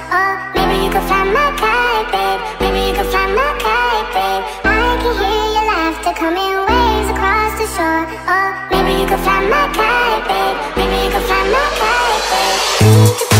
Oh, maybe you could fly my kite, babe. Maybe you could fly my kite, babe. I can hear your laughter coming waves across the shore. Oh, maybe you could fly my kite, babe. Maybe you could fly my kite, babe.